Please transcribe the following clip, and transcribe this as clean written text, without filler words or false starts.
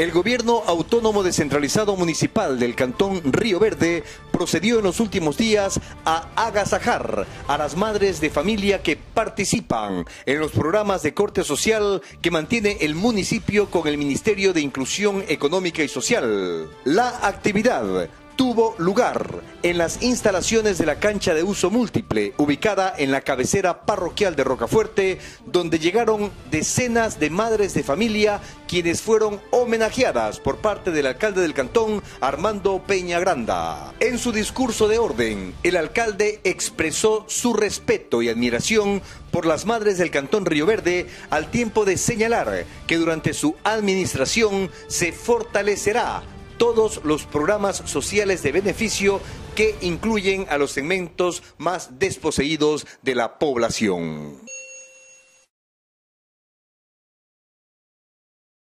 El gobierno autónomo descentralizado municipal del Cantón Río Verde procedió en los últimos días a agasajar a las madres de familia que participan en los programas de corte social que mantiene el municipio con el Ministerio de Inclusión Económica y Social. La actividad tuvo lugar en las instalaciones de la cancha de uso múltiple, ubicada en la cabecera parroquial de Rocafuerte, donde llegaron decenas de madres de familia quienes fueron homenajeadas por parte del alcalde del cantón, Armando Peñagranda. En su discurso de orden, el alcalde expresó su respeto y admiración por las madres del Cantón Río Verde, al tiempo de señalar que durante su administración se fortalecerá todos los programas sociales de beneficio que incluyen a los segmentos más desposeídos de la población.